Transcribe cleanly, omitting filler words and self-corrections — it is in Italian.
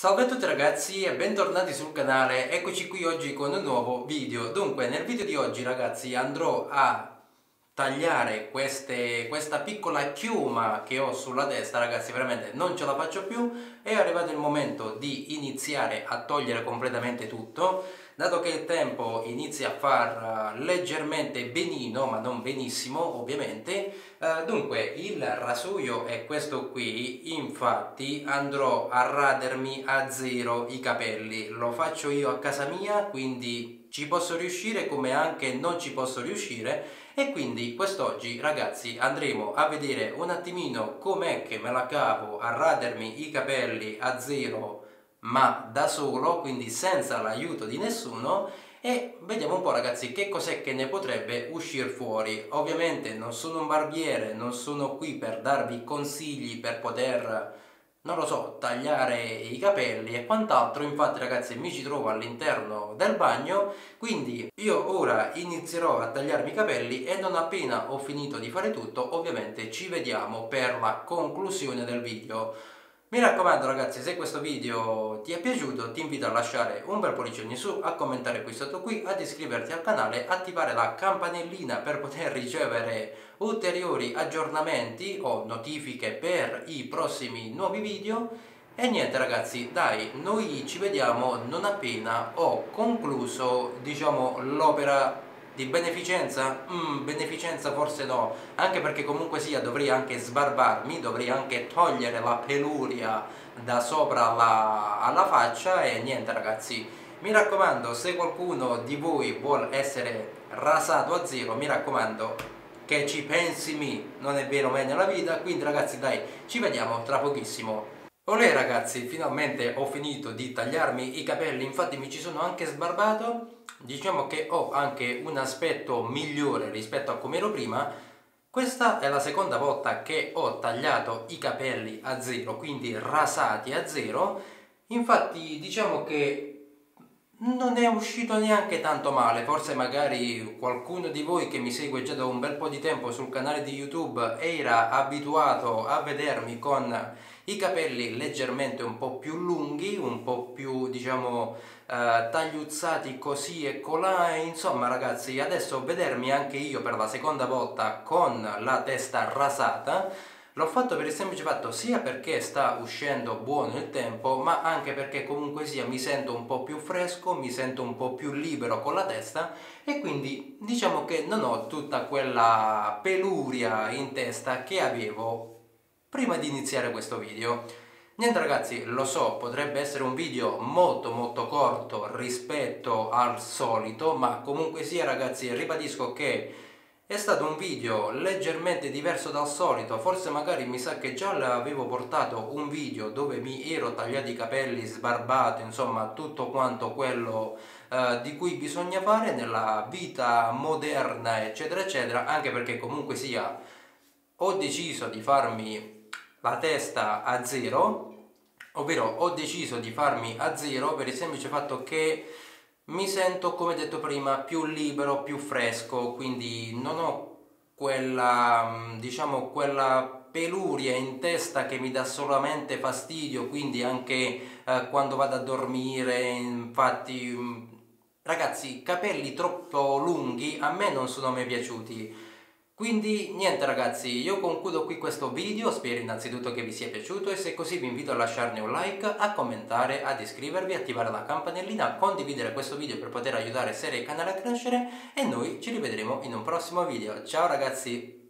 Salve a tutti ragazzi e bentornati sul canale, eccoci qui oggi con un nuovo video. Dunque nel video di oggi ragazzi andrò a tagliare questa piccola chioma che ho sulla testa, ragazzi veramente non ce la faccio più, è arrivato il momento di iniziare a togliere completamente tutto, dato che il tempo inizia a far leggermente benino, ma non benissimo ovviamente. Dunque il rasoio è questo qui, infatti andrò a radermi a zero i capelli, lo faccio io a casa mia, quindi ci posso riuscire come anche non ci posso riuscire. E quindi quest'oggi ragazzi andremo a vedere un attimino com'è che me la cavo a radermi i capelli a zero ma da solo, quindi senza l'aiuto di nessuno, e vediamo un po' ragazzi che cos'è che ne potrebbe uscire fuori. Ovviamente non sono un barbiere, non sono qui per darvi consigli per poter, non lo so, tagliare i capelli e quant'altro. Infatti ragazzi mi ci trovo all'interno del bagno, quindi io ora inizierò a tagliarmi i capelli e non appena ho finito di fare tutto ovviamente ci vediamo per la conclusione del video. Mi raccomando ragazzi, se questo video ti è piaciuto ti invito a lasciare un bel pollice in su, a commentare qui sotto qui, ad iscriverti al canale, attivare la campanellina per poter ricevere ulteriori aggiornamenti o notifiche per i prossimi nuovi video. E niente ragazzi, dai, noi ci vediamo non appena ho concluso, diciamo, l'opera di beneficenza? Beneficenza forse no, anche perché comunque sia dovrei anche sbarbarmi, dovrei anche togliere la peluria da sopra alla faccia. E niente ragazzi, mi raccomando, se qualcuno di voi vuole essere rasato a zero, mi raccomando che ci pensi mi, non è vero mai nella vita. Quindi ragazzi dai, ci vediamo tra pochissimo. Olè ragazzi, finalmente ho finito di tagliarmi i capelli, infatti mi ci sono anche sbarbato. Diciamo che ho anche un aspetto migliore rispetto a come ero prima. Questa è la seconda volta che ho tagliato i capelli a zero, quindi rasati a zero. Infatti diciamo che non è uscito neanche tanto male. Forse magari qualcuno di voi che mi segue già da un bel po' di tempo sul canale di YouTube era abituato a vedermi con i capelli leggermente un po' più lunghi, un po' più diciamo tagliuzzati così e colà. Insomma ragazzi, adesso vedermi anche io per la seconda volta con la testa rasata l'ho fatto per il semplice fatto sia perché sta uscendo buono il tempo, ma anche perché comunque sia mi sento un po' più fresco, mi sento un po' più libero con la testa, e quindi diciamo che non ho tutta quella peluria in testa che avevo prima di iniziare questo video. Niente ragazzi, lo so, potrebbe essere un video molto corto rispetto al solito, ma comunque sia ragazzi, ribadisco che è stato un video leggermente diverso dal solito. Forse magari mi sa che già l'avevo portato un video dove mi ero tagliato i capelli, sbarbato, insomma tutto quanto quello di cui bisogna fare nella vita moderna eccetera eccetera, anche perché comunque sia ho deciso di farmi la testa a zero, ovvero ho deciso di farmi a zero per il semplice fatto che mi sento, come detto prima, più libero, più fresco, quindi non ho quella, diciamo, quella peluria in testa che mi dà solamente fastidio, quindi anche quando vado a dormire. Infatti, ragazzi, capelli troppo lunghi a me non sono mai piaciuti. Quindi niente ragazzi, io concludo qui questo video, spero innanzitutto che vi sia piaciuto, e se è così vi invito a lasciarne un like, a commentare, ad iscrivervi, attivare la campanellina, a condividere questo video per poter aiutare Serie e il canale a crescere, e noi ci rivedremo in un prossimo video. Ciao ragazzi!